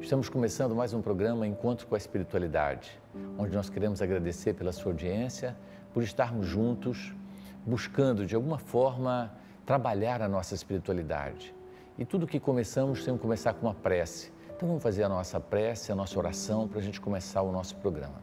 Estamos começando mais um programa Encontro com a Espiritualidade, onde nós queremos agradecer pela sua audiência, por estarmos juntos, buscando de alguma forma trabalhar a nossa espiritualidade. E tudo que começamos, temos que começar com uma prece. Então vamos fazer a nossa prece, a nossa oração para a gente começar o nosso programa.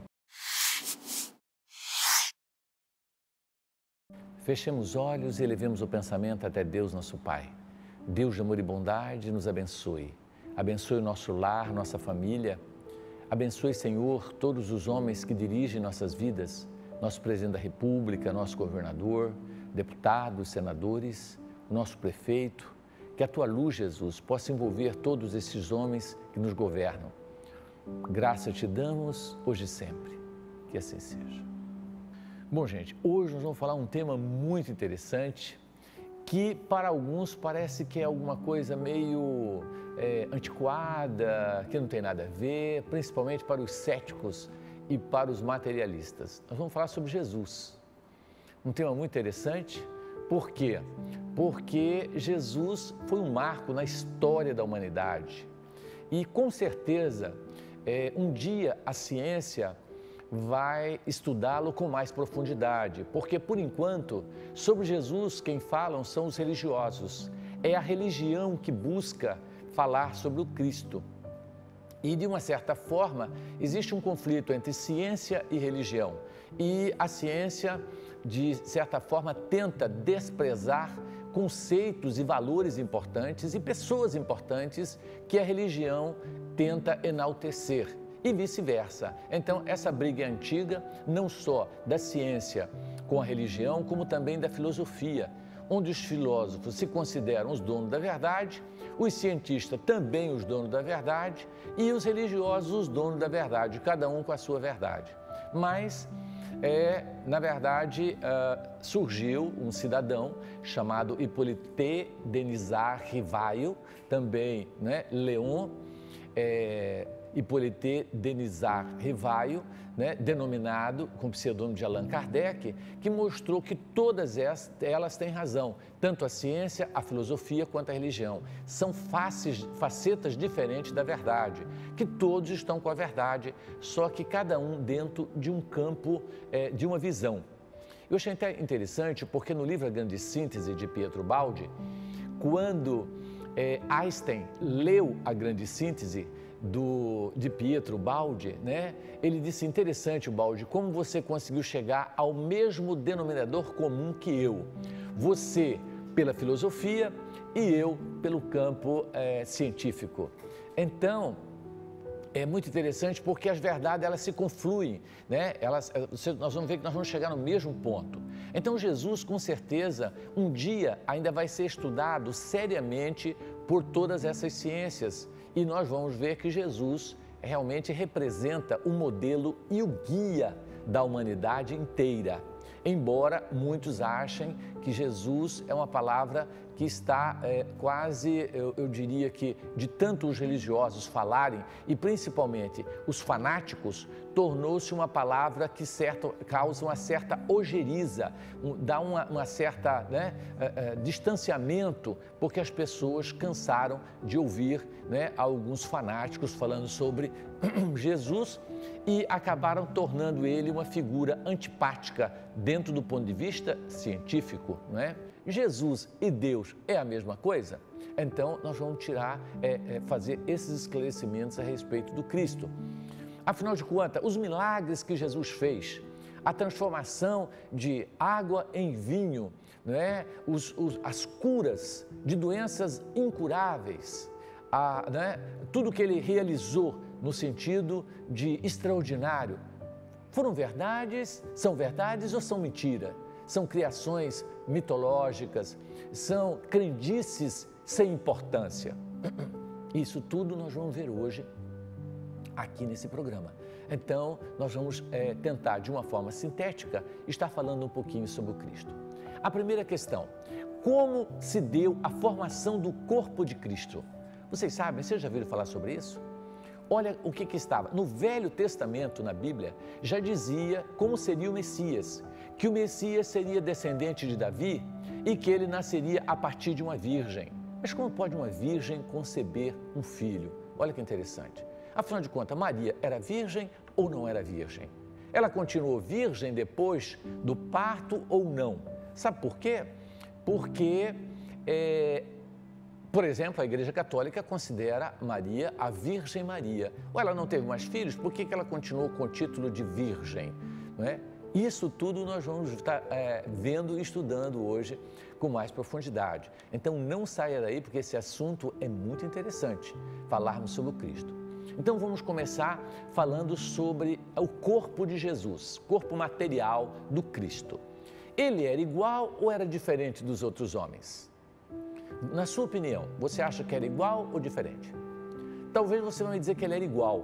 Fechemos os olhos e elevemos o pensamento até Deus, nosso Pai. Deus de amor e bondade, nos abençoe. Abençoe o nosso lar, nossa família. Abençoe, Senhor, todos os homens que dirigem nossas vidas, nosso presidente da República, nosso governador, deputados, senadores, o nosso prefeito. Que a Tua luz, Jesus, possa envolver todos esses homens que nos governam. Graça te damos, hoje e sempre. Que assim seja. Bom, gente, hoje nós vamos falar um tema muito interessante que para alguns parece que é alguma coisa meio antiquada, que não tem nada a ver, principalmente para os céticos e para os materialistas. Nós vamos falar sobre Jesus. Um tema muito interessante, por quê? Porque Jesus foi um marco na história da humanidade e com certeza um dia a ciência vai estudá-lo com mais profundidade, porque por enquanto sobre Jesus quem falam são os religiosos, é a religião que busca falar sobre o Cristo e de uma certa forma existe um conflito entre ciência e religião e a ciência de certa forma tenta desprezar conceitos e valores importantes e pessoas importantes que a religião tenta enaltecer. E vice-versa. Então, essa briga é antiga, não só da ciência com a religião, como também da filosofia, onde os filósofos se consideram os donos da verdade, os cientistas também os donos da verdade e os religiosos os donos da verdade, cada um com a sua verdade. Mas, na verdade, surgiu um cidadão chamado Hippolyte Denisard Rivail, também Leon, Hippolyte Denisard Rivail, denominado com o pseudônimo de Allan Kardec, que mostrou que todas elas têm razão, tanto a ciência, a filosofia quanto a religião. São facetas diferentes da verdade, que todos estão com a verdade, só que cada um dentro de um campo, de uma visão. Eu achei até interessante porque no livro A Grande Síntese de Pietro Baldi, quando Einstein leu A Grande Síntese de Pietro Baldi, ele disse, interessante, Baldi, como você conseguiu chegar ao mesmo denominador comum que eu. Você pela filosofia e eu pelo campo científico. Então, é muito interessante porque as verdades elas se confluem, nós vamos ver que nós vamos chegar no mesmo ponto. Então Jesus, com certeza, um dia ainda vai ser estudado seriamente por todas essas ciências e nós vamos ver que Jesus realmente representa o modelo e o guia da humanidade inteira. Embora muitos achem que Jesus é uma palavra que está quase, eu diria que de tanto os religiosos falarem e principalmente os fanáticos, tornou-se uma palavra que causa uma certa ojeriza, dá uma certa distanciamento, porque as pessoas cansaram de ouvir alguns fanáticos falando sobre Jesus e acabaram tornando ele uma figura antipática dentro do ponto de vista científico, Jesus e Deus é a mesma coisa? Então, nós vamos fazer esses esclarecimentos a respeito do Cristo. Afinal de contas, os milagres que Jesus fez, a transformação de água em vinho, as curas de doenças incuráveis, tudo que ele realizou no sentido de extraordinário, foram verdades, são verdades ou são mentira? São criações mitológicas, são crendices sem importância. Isso tudo nós vamos ver hoje aqui nesse programa. Então, nós vamos tentar, de uma forma sintética, estar falando um pouquinho sobre o Cristo. A primeira questão, como se deu a formação do corpo de Cristo? Vocês sabem, vocês já viram falar sobre isso? Olha o que estava. No Velho Testamento, na Bíblia, já dizia como seria o Messias, que o Messias seria descendente de Davi e que ele nasceria a partir de uma virgem. Mas como pode uma virgem conceber um filho? Olha que interessante. Afinal de contas, Maria era virgem ou não era virgem? Ela continuou virgem depois do parto ou não? Sabe por quê? Porque, por exemplo, a Igreja Católica considera Maria a Virgem Maria. Ou ela não teve mais filhos, por que ela continuou com o título de virgem? Não é? Isso tudo nós vamos estar vendo e estudando hoje com mais profundidade. Então não saia daí, porque esse assunto é muito interessante, falarmos sobre o Cristo. Então vamos começar falando sobre o corpo de Jesus, corpo material do Cristo. Ele era igual ou era diferente dos outros homens? Na sua opinião, você acha que era igual ou diferente? Talvez você vai me dizer que ele era igual,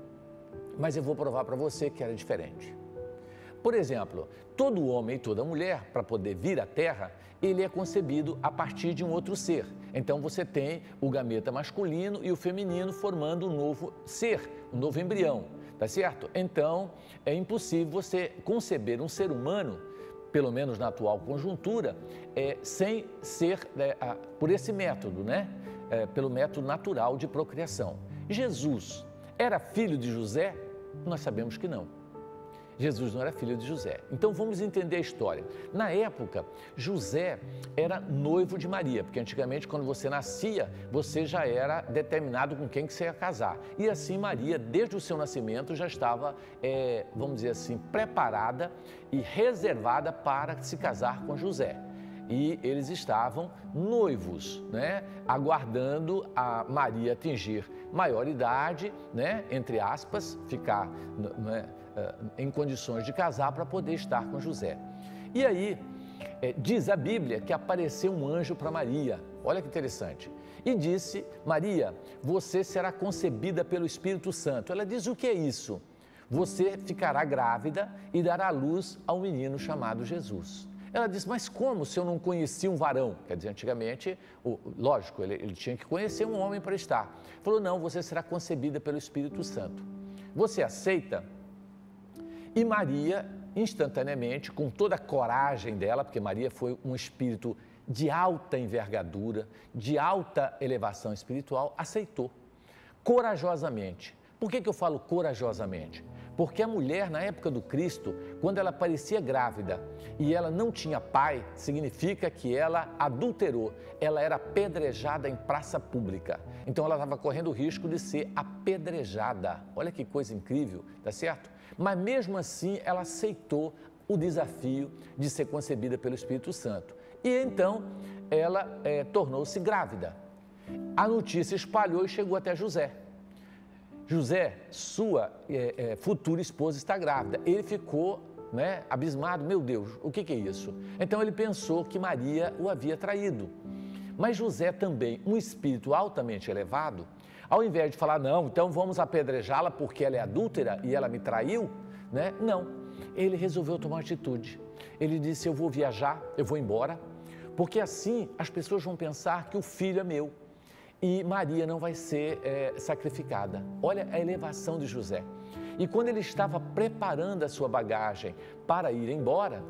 mas eu vou provar para você que era diferente. Por exemplo, todo homem e toda mulher, para poder vir à Terra, ele é concebido a partir de um outro ser. Então você tem o gameta masculino e o feminino formando um novo ser, um novo embrião, tá certo? Então é impossível você conceber um ser humano, pelo menos na atual conjuntura, sem ser por esse método, né? Pelo método natural de procriação. Jesus era filho de José? Nós sabemos que não. Jesus não era filho de José. Então vamos entender a história. Na época, José era noivo de Maria, porque antigamente quando você nascia, você já era determinado com quem que você ia casar. E assim Maria, desde o seu nascimento, já estava, vamos dizer assim, preparada e reservada para se casar com José. E eles estavam noivos, né? Aguardando a Maria atingir maioridade, né? Entre aspas, ficar, né? Em condições de casar para poder estar com José. E aí, diz a Bíblia que apareceu um anjo para Maria, olha que interessante, e disse: Maria, você será concebida pelo Espírito Santo. Ela diz: o que é isso? Você ficará grávida e dará à luz a um menino chamado Jesus. Ela disse: mas como se eu não conhecia um varão? Quer dizer, antigamente, lógico, ele tinha que conhecer um homem para estar. Falou: não, você será concebida pelo Espírito Santo. Você aceita? E Maria, instantaneamente, com toda a coragem dela, porque Maria foi um espírito de alta envergadura, de alta elevação espiritual, aceitou, corajosamente. Por que eu falo corajosamente? Porque a mulher, na época do Cristo, quando ela parecia grávida e ela não tinha pai, significa que ela adulterou, ela era apedrejada em praça pública. Então ela estava correndo o risco de ser apedrejada. Olha que coisa incrível, tá certo? Mas mesmo assim ela aceitou o desafio de ser concebida pelo Espírito Santo. E então ela tornou-se grávida. A notícia espalhou e chegou até José. José, sua futura esposa está grávida. Ele ficou, né, abismado: meu Deus, o que é isso? Então ele pensou que Maria o havia traído. Mas José também, um espírito altamente elevado, ao invés de falar: não, então vamos apedrejá-la porque ela é adúltera e ela me traiu, né? Não, ele resolveu tomar uma atitude. Ele disse: eu vou viajar, eu vou embora, porque assim as pessoas vão pensar que o filho é meu e Maria não vai ser sacrificada. Olha a elevação de José. E quando ele estava preparando a sua bagagem para ir embora,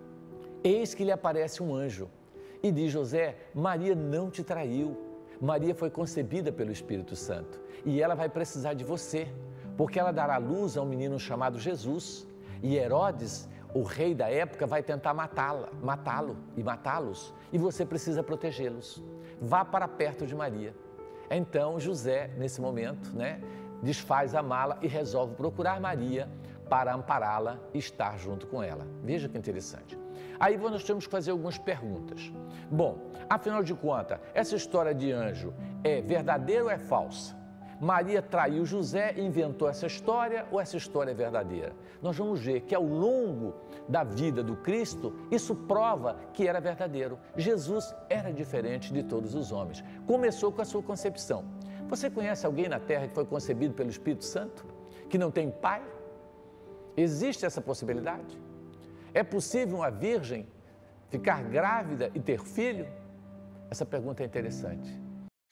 eis que lhe aparece um anjo e diz: José, Maria não te traiu. Maria foi concebida pelo Espírito Santo e ela vai precisar de você, porque ela dará luz a um menino chamado Jesus. E Herodes, o rei da época, vai tentar matá-lo e matá-los, e você precisa protegê-los. Vá para perto de Maria. Então José, nesse momento, né, desfaz a mala e resolve procurar Maria para ampará-la e estar junto com ela. Veja que interessante. Aí nós temos que fazer algumas perguntas. Bom, afinal de contas, essa história de anjo é verdadeira ou é falsa? Maria traiu José e inventou essa história ou essa história é verdadeira? Nós vamos ver que ao longo da vida do Cristo, isso prova que era verdadeiro. Jesus era diferente de todos os homens. Começou com a sua concepção. Você conhece alguém na Terra que foi concebido pelo Espírito Santo? Que não tem pai? Existe essa possibilidade? É possível uma virgem ficar grávida e ter filho? Essa pergunta é interessante.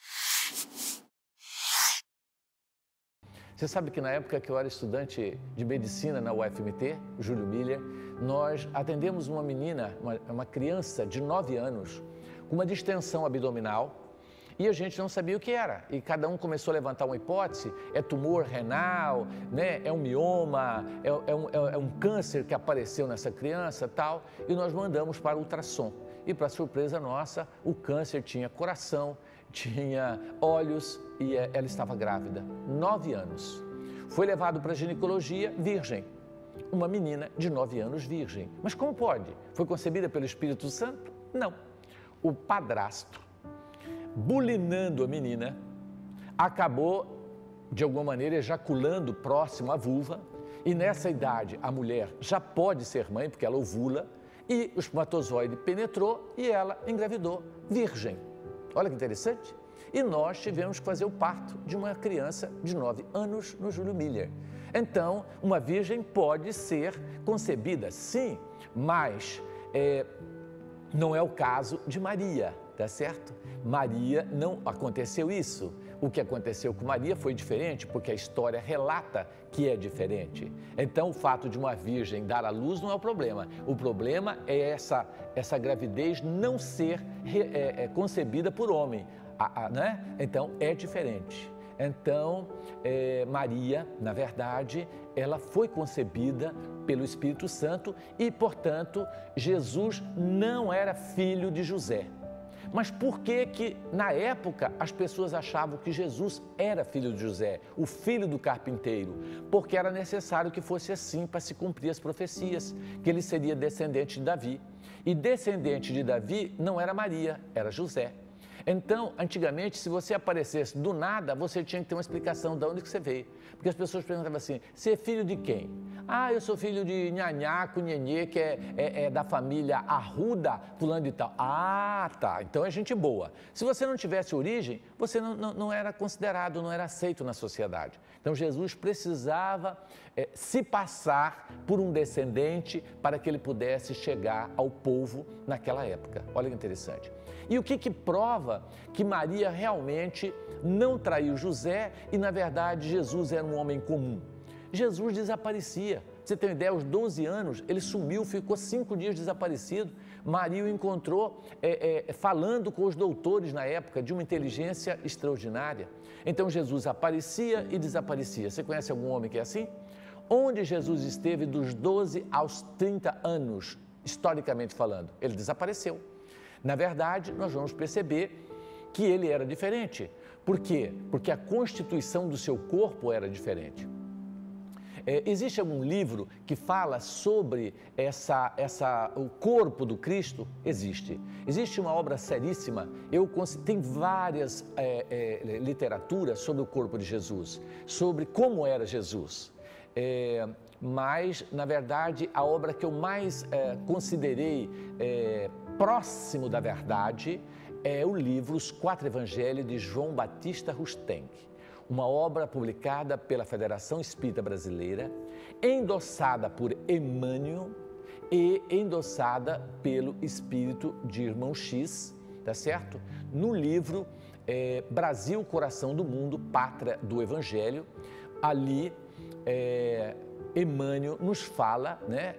Você sabe que na época que eu era estudante de medicina na UFMT, Júlio Miller, nós atendemos uma menina, uma criança de 9 anos, com uma distensão abdominal e a gente não sabia o que era. E cada um começou a levantar uma hipótese, é tumor renal, né? É um mioma, é um câncer que apareceu nessa criança, tal, e nós mandamos para o ultrassom. E para surpresa nossa, o câncer tinha coração, tinha olhos e ela estava grávida, 9 anos. Foi levado para a ginecologia, virgem. Uma menina de 9 anos virgem. Mas como pode? Foi concebida pelo Espírito Santo? Não. O padrasto, bulinando a menina, acabou, de alguma maneira, ejaculando próximo à vulva, e nessa idade a mulher já pode ser mãe, porque ela ovula, e o espermatozoide penetrou e ela engravidou, virgem. Olha que interessante. E nós tivemos que fazer o parto de uma criança de 9 anos no Júlio Miller. Então, uma virgem pode ser concebida, sim, mas não é o caso de Maria, tá certo? Maria, não aconteceu isso. O que aconteceu com Maria foi diferente, porque a história relata que é diferente. Então, o fato de uma virgem dar à luz não é o problema. O problema é essa gravidez não ser concebida por homem, né? Então, é diferente. Então, Maria, na verdade, ela foi concebida pelo Espírito Santo e, portanto, Jesus não era filho de José. Mas por que na época as pessoas achavam que Jesus era filho de José, o filho do carpinteiro? Porque era necessário que fosse assim para se cumprir as profecias, que ele seria descendente de Davi. E descendente de Davi não era Maria, era José. Então, antigamente, se você aparecesse do nada, você tinha que ter uma explicação de onde que você veio. Porque as pessoas perguntavam assim, você é filho de quem? Ah, eu sou filho de Nhanhaco, Nhenhê, que é da família Arruda, fulano de tal. Ah, tá, então é gente boa. Se você não tivesse origem, você não era considerado, não era aceito na sociedade. Então, Jesus precisava se passar por um descendente para que ele pudesse chegar ao povo naquela época. Olha que interessante. E o que prova que Maria realmente não traiu José e, na verdade, Jesus era um homem comum? Jesus desaparecia. Você tem uma ideia, aos 12 anos, ele sumiu, ficou 5 dias desaparecido. Maria o encontrou falando com os doutores na época, de uma inteligência extraordinária. Então, Jesus aparecia e desaparecia. Você conhece algum homem que é assim? Onde Jesus esteve dos 12 aos 30 anos, historicamente falando? Ele desapareceu. Na verdade, nós vamos perceber que ele era diferente. Por quê? Porque a constituição do seu corpo era diferente. Existe algum livro que fala sobre o corpo do Cristo? Existe. Existe uma obra seríssima, tem várias literaturas sobre o corpo de Jesus, sobre como era Jesus. Mas, na verdade, a obra que eu mais considerei próximo da verdade é o livro Os 4 Evangelhos de João Batista Rustenck, uma obra publicada pela Federação Espírita Brasileira, endossada por Emmanuel e endossada pelo espírito de Irmão X, tá certo? No livro Brasil, Coração do Mundo, Pátria do Evangelho, ali Emmanuel nos fala, né,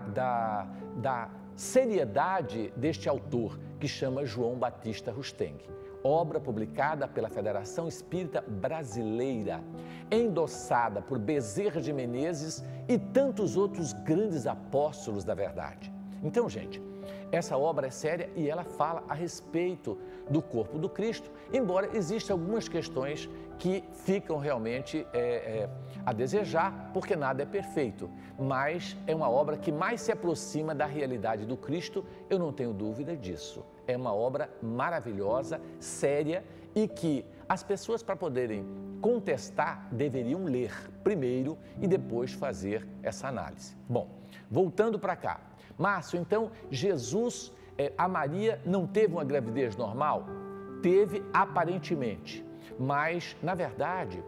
da seriedade deste autor, que chama João Batista Rustenck. Obra publicada pela Federação Espírita Brasileira, endossada por Bezerra de Menezes e tantos outros grandes apóstolos da verdade. Então, gente, essa obra é séria e ela fala a respeito do corpo do Cristo, embora existam algumas questões que ficam realmente a desejar, porque nada é perfeito, mas é uma obra que mais se aproxima da realidade do Cristo, eu não tenho dúvida disso. É uma obra maravilhosa, séria e que as pessoas, para poderem contestar, deveriam ler primeiro e depois fazer essa análise. Bom, voltando para cá. Márcio, então, Jesus, a Maria não teve uma gravidez normal? Teve aparentemente, mas, na verdade,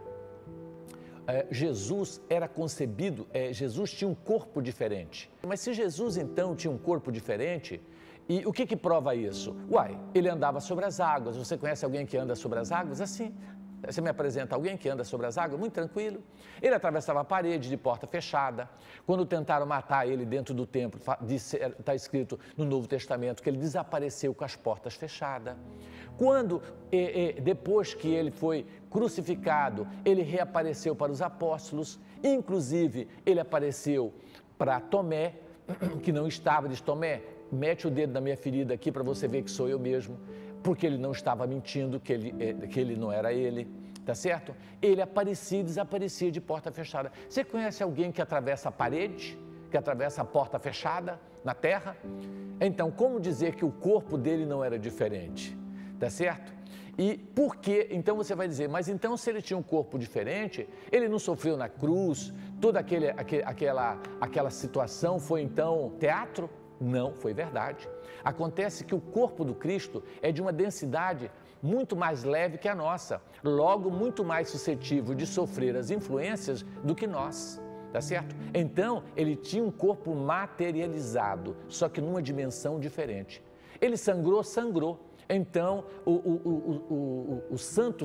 Jesus era concebido, Jesus tinha um corpo diferente. Mas se Jesus, então, tinha um corpo diferente, e o que prova isso? Uai, ele andava sobre as águas. Você conhece alguém que anda sobre as águas? Assim, você me apresenta alguém que anda sobre as águas? Muito tranquilo. Ele atravessava a parede de porta fechada. Quando tentaram matar ele dentro do templo, está escrito no Novo Testamento que ele desapareceu com as portas fechadas. Quando, depois que ele foi crucificado, ele reapareceu para os apóstolos, inclusive ele apareceu para Tomé, que não estava, diz: Tomé, mete o dedo na minha ferida aqui para você ver que sou eu mesmo, porque ele não estava mentindo, que ele não era ele, tá certo? Ele aparecia e desaparecia de porta fechada. Você conhece alguém que atravessa a parede, que atravessa a porta fechada na terra? Então, como dizer que o corpo dele não era diferente, tá certo? E por quê? Então você vai dizer, mas então se ele tinha um corpo diferente, ele não sofreu na cruz, toda aquela situação foi então teatro? Não, foi verdade. Acontece que o corpo do Cristo é de uma densidade muito mais leve que a nossa, logo muito mais suscetível de sofrer as influências do que nós, tá certo? Então, ele tinha um corpo materializado, só que numa dimensão diferente. Ele sangrou, sangrou. Então, o santo,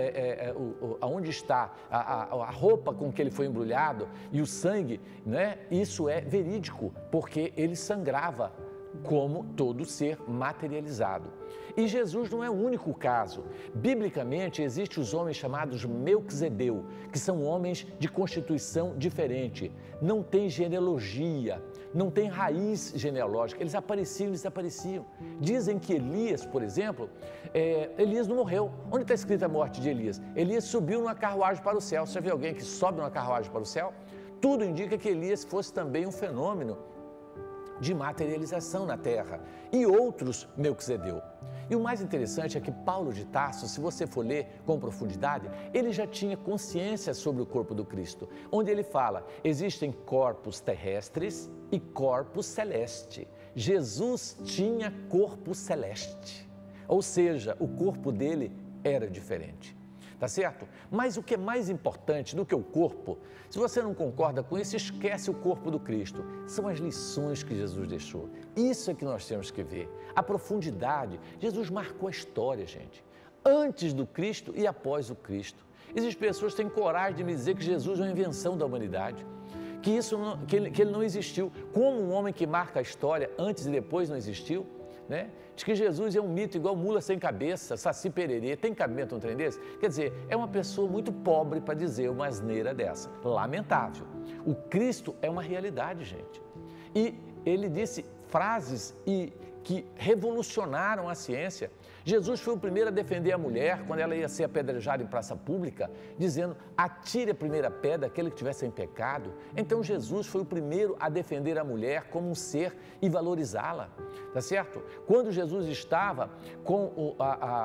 onde está a roupa com que ele foi embrulhado e o sangue, né? Isso é verídico, porque ele sangrava como todo ser materializado. E Jesus não é o único caso. Biblicamente, existem os homens chamados Melquisedeu, que são homens de constituição diferente. Não tem genealogia, não tem raiz genealógica, eles apareciam e desapareciam. Dizem que Elias, por exemplo, Elias não morreu. Onde está escrita a morte de Elias? Elias subiu numa carruagem para o céu. Você já viu alguém que sobe numa carruagem para o céu? Tudo indica que Elias fosse também um fenômeno de materialização na terra, e outros Melquisedeu. E o mais interessante é que Paulo de Tarso, se você for ler com profundidade, ele já tinha consciência sobre o corpo do Cristo, onde ele fala, existem corpos terrestres e corpos celestes. Jesus tinha corpo celeste, ou seja, o corpo dele era diferente. Tá certo? Mas o que é mais importante do que o corpo, se você não concorda com isso, esquece o corpo do Cristo. São as lições que Jesus deixou. Isso é que nós temos que ver. A profundidade. Jesus marcou a história, gente. Antes do Cristo e após o Cristo. Existem pessoas que têm coragem de me dizer que Jesus é uma invenção da humanidade. Que ele não existiu. Como um homem que marca a história antes e depois não existiu? Né? Diz que Jesus é um mito igual mula sem cabeça, saci pererê. Tem cabimento um trem desse? Quer dizer, é uma pessoa muito pobre para dizer uma asneira dessa. Lamentável. O Cristo é uma realidade, gente. E ele disse frases que revolucionaram a ciência. Jesus foi o primeiro a defender a mulher quando ela ia ser apedrejada em praça pública, dizendo, atire a primeira pedra aquele que tivesse em pecado. Então Jesus foi o primeiro a defender a mulher como um ser e valorizá-la, tá certo? Quando Jesus estava com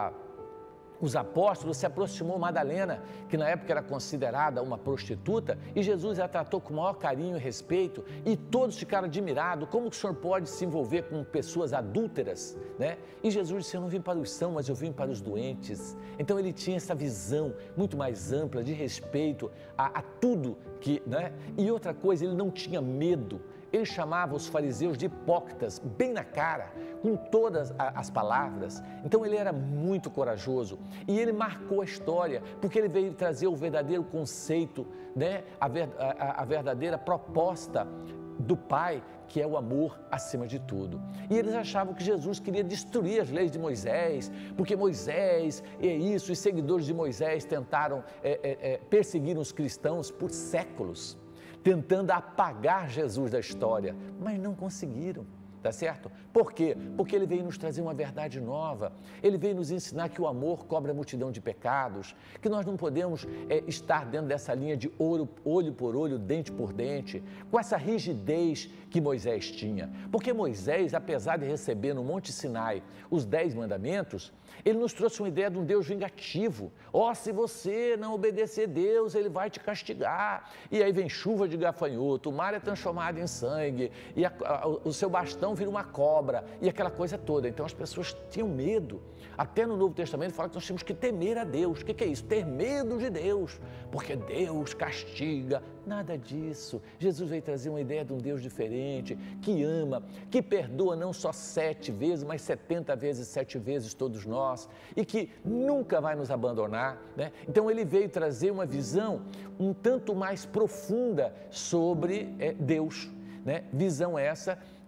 os apóstolos, se aproximou Madalena, que na época era considerada uma prostituta, e Jesus a tratou com o maior carinho e respeito, e todos ficaram admirados, como que o Senhor pode se envolver com pessoas adúlteras, né? E Jesus disse, eu não vim para os sãos, mas eu vim para os doentes. Então ele tinha essa visão muito mais ampla, de respeito a tudo que, né? E outra coisa, ele não tinha medo. Ele chamava os fariseus de hipócritas, bem na cara, com todas as palavras. Então ele era muito corajoso e ele marcou a história, porque ele veio trazer o verdadeiro conceito, né? a verdadeira proposta do Pai, que é o amor acima de tudo. E eles achavam que Jesus queria destruir as leis de Moisés, porque Moisés é isso, os seguidores de Moisés tentaram perseguir os cristãos por séculos, tentando apagar Jesus da história, mas não conseguiram, tá certo? Por quê? Porque ele veio nos trazer uma verdade nova, ele veio nos ensinar que o amor cobre a multidão de pecados, que nós não podemos estar dentro dessa linha de olho por olho, dente por dente, com essa rigidez que Moisés tinha. Porque Moisés, apesar de receber no Monte Sinai os 10 mandamentos, ele nos trouxe uma ideia de um Deus vingativo. Se você não obedecer a Deus, ele vai te castigar. E aí vem chuva de gafanhoto, o mar é transformado em sangue, e o seu bastão vira uma cobra, e aquela coisa toda. Então as pessoas tinham medo. Até no Novo Testamento fala que nós temos que temer a Deus. O que é isso? Ter medo de Deus, porque Deus castiga. Nada disso. Jesus veio trazer uma ideia de um Deus diferente, que ama, que perdoa não só 7 vezes, mas 70 vezes, 7 vezes todos nós, e que nunca vai nos abandonar, né? Então ele veio trazer uma visão um tanto mais profunda sobre Deus, né? Visão essa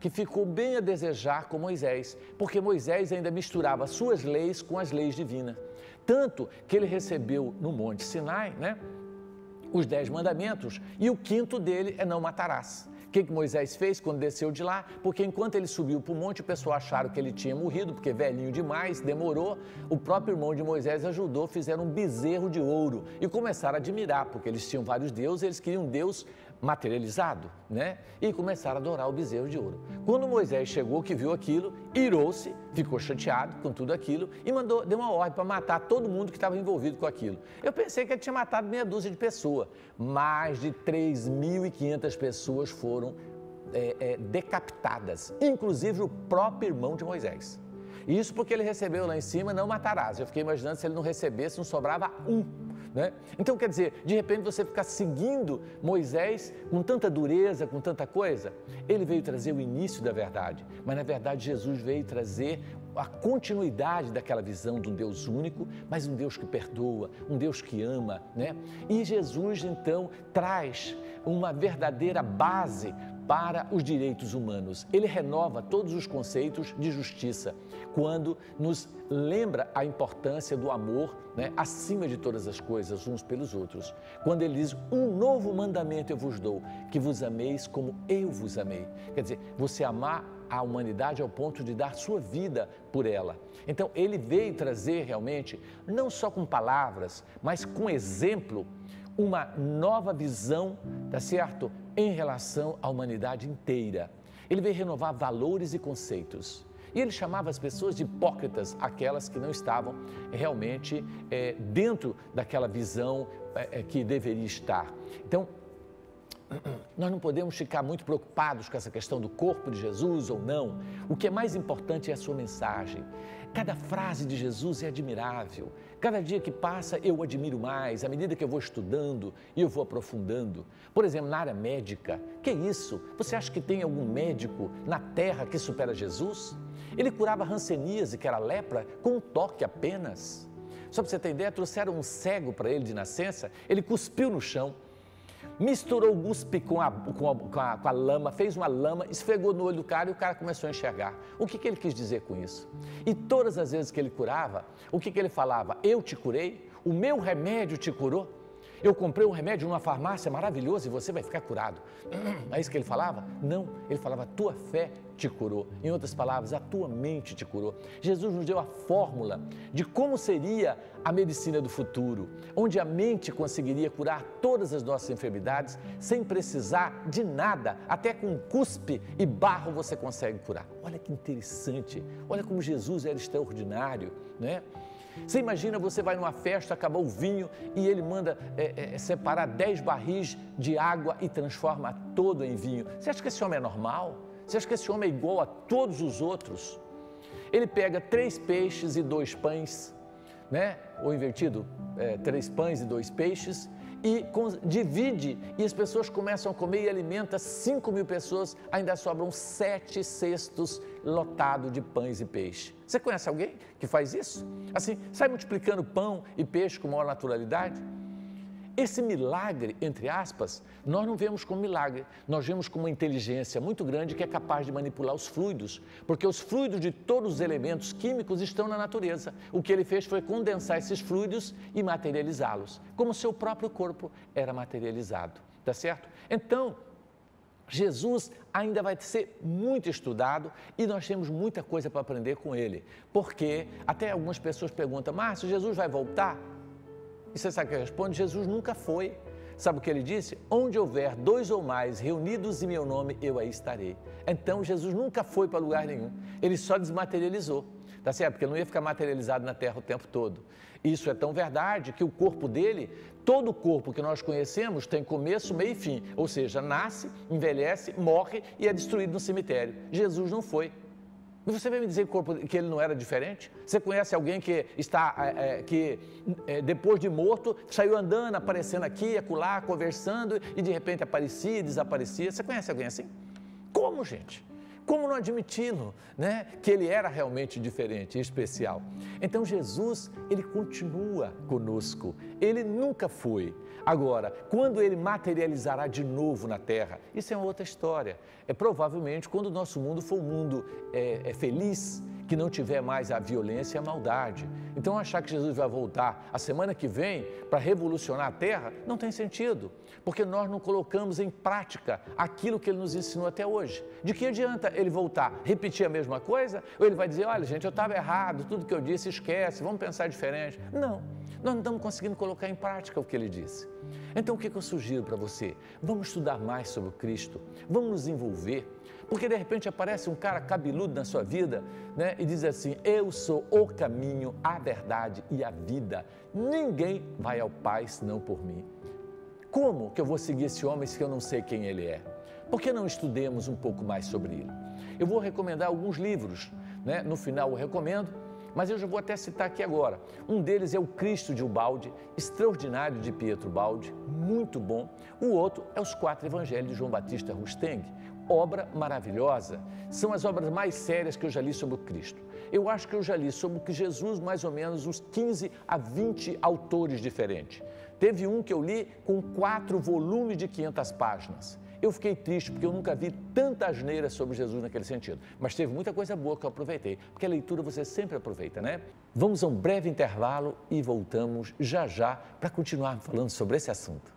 que ficou bem a desejar com Moisés, porque Moisés ainda misturava suas leis com as leis divinas. Tanto que ele recebeu no Monte Sinai, os 10 mandamentos, e o quinto dele é não matarás. O que Moisés fez quando desceu de lá? Porque enquanto ele subiu para o monte, o pessoal acharam que ele tinha morrido, porque velhinho demais, demorou. O próprio irmão de Moisés ajudou, fizeram um bezerro de ouro e começaram a admirar, porque eles tinham vários deuses, eles queriam um Deus materializado, E começaram a adorar o bezerro de ouro. Quando Moisés chegou, que viu aquilo, irou-se, ficou chateado com tudo aquilo e deu uma ordem para matar todo mundo que estava envolvido com aquilo. Eu pensei que ele tinha matado meia dúzia de pessoas. Mais de 3.500 pessoas foram decapitadas, inclusive o próprio irmão de Moisés. Isso porque ele recebeu lá em cima, não matarás. Eu fiquei imaginando se ele não recebesse, não sobrava um. Então, quer dizer, de repente você ficar seguindo Moisés com tanta dureza, com tanta coisa, ele veio trazer o início da verdade, mas na verdade Jesus veio trazer a continuidade daquela visão de um Deus único, mas um Deus que perdoa, um Deus que ama, E Jesus então traz uma verdadeira base para os direitos humanos. Ele renova todos os conceitos de justiça, quando nos lembra a importância do amor, acima de todas as coisas, uns pelos outros. Quando ele diz, um novo mandamento eu vos dou, que vos ameis como eu vos amei. Quer dizer, você amar a humanidade ao ponto de dar sua vida por ela. Então, ele veio trazer realmente, não só com palavras, mas com exemplo, uma nova visão, tá certo? Em relação à humanidade inteira. Ele veio renovar valores e conceitos. E ele chamava as pessoas de hipócritas, aquelas que não estavam realmente dentro daquela visão que deveria estar. Então, nós não podemos ficar muito preocupados com essa questão do corpo de Jesus ou não. O que é mais importante é a sua mensagem. Cada frase de Jesus é admirável. Cada dia que passa eu o admiro mais, à medida que eu vou estudando e eu vou aprofundando. Por exemplo, na área médica, que é isso? Você acha que tem algum médico na terra que supera Jesus? Ele curava hanseníase, que era lepra, com um toque apenas. Só para você ter ideia, trouxeram um cego para ele de nascença, ele cuspiu no chão, misturou o cuspe com a lama, fez uma lama, esfregou no olho do cara e o cara começou a enxergar. O que ele quis dizer com isso? E todas as vezes que ele curava, o que ele falava? Eu te curei, o meu remédio te curou. Eu comprei um remédio numa farmácia maravilhoso e você vai ficar curado. É isso que ele falava? Não, ele falava, a tua fé te curou. Em outras palavras, a tua mente te curou. Jesus nos deu a fórmula de como seria a medicina do futuro, onde a mente conseguiria curar todas as nossas enfermidades sem precisar de nada, até com cuspe e barro você consegue curar. Olha que interessante, olha como Jesus era extraordinário, Você imagina, você vai numa festa, acabou o vinho e ele manda separar 10 barris de água e transforma todo em vinho. Você acha que esse homem é normal? Você acha que esse homem é igual a todos os outros? Ele pega 3 peixes e 2 pães, ou invertido, 3 pães e 2 peixes, e divide, e as pessoas começam a comer e alimenta 5.000 pessoas, ainda sobram 7 cestos lotados de pães e peixe. Você conhece alguém que faz isso? Assim, sai multiplicando pão e peixe com maior naturalidade? Esse milagre, entre aspas, nós não vemos como milagre, nós vemos como uma inteligência muito grande que é capaz de manipular os fluidos, porque os fluidos de todos os elementos químicos estão na natureza. O que ele fez foi condensar esses fluidos e materializá-los, como o seu próprio corpo era materializado, tá certo? Então, Jesus ainda vai ser muito estudado e nós temos muita coisa para aprender com ele, porque até algumas pessoas perguntam, Márcio, Jesus vai voltar? E você sabe o que responde? Jesus nunca foi. Sabe o que ele disse? Onde houver 2 ou mais reunidos em meu nome, eu aí estarei. Então, Jesus nunca foi para lugar nenhum. Ele só desmaterializou, tá certo? Porque ele não ia ficar materializado na terra o tempo todo. Isso é tão verdade que o corpo dele, todo o corpo que nós conhecemos tem começo, meio e fim. Ou seja, nasce, envelhece, morre e é destruído no cemitério. Jesus não foi. E você vai me dizer que ele não era diferente? Você conhece alguém que depois de morto, saiu andando, aparecendo aqui, acolá, conversando, e de repente aparecia e desaparecia? Você conhece alguém assim? Como, gente? Como não admiti-lo, né? Que ele era realmente diferente e especial. Então Jesus, ele continua conosco, ele nunca foi. Agora, quando ele materializará de novo na terra, isso é uma outra história. É provavelmente quando o nosso mundo for um mundo feliz, que não tiver mais a violência e a maldade. Então, achar que Jesus vai voltar a semana que vem para revolucionar a terra não tem sentido, porque nós não colocamos em prática aquilo que ele nos ensinou até hoje. De que adianta ele voltar, repetir a mesma coisa? Ou ele vai dizer, olha gente, eu estava errado, tudo que eu disse esquece, vamos pensar diferente. Não, nós não estamos conseguindo colocar em prática o que ele disse. Então, o que eu sugiro para você? Vamos estudar mais sobre o Cristo, vamos nos envolver, porque de repente aparece um cara cabeludo na sua vida, né, e diz assim, eu sou o caminho, a verdade e a vida. Ninguém vai ao Pai senão por mim. Como que eu vou seguir esse homem se eu não sei quem ele é? Por que não estudemos um pouco mais sobre ele? Eu vou recomendar alguns livros, né? No final eu recomendo, mas eu já vou até citar aqui agora. Um deles é o Cristo de Ubaldi, extraordinário de Pietro Baldi, muito bom. O outro é os 4 Evangelhos de João Batista Rusteng, obra maravilhosa. São as obras mais sérias que eu já li sobre o Cristo. Eu acho que eu já li sobre o Jesus mais ou menos uns 15 a 20 autores diferentes. Teve um que eu li com 4 volumes de 500 páginas. Eu fiquei triste porque eu nunca vi tanta asneira sobre Jesus naquele sentido. Mas teve muita coisa boa que eu aproveitei, porque a leitura você sempre aproveita, né? Vamos a um breve intervalo e voltamos já já para continuar falando sobre esse assunto.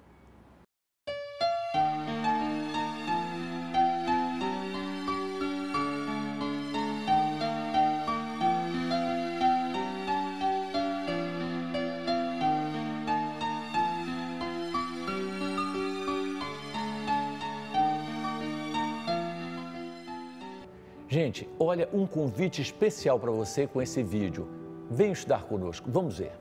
Gente, olha, um convite especial para você com esse vídeo. Venha estudar conosco, vamos ver.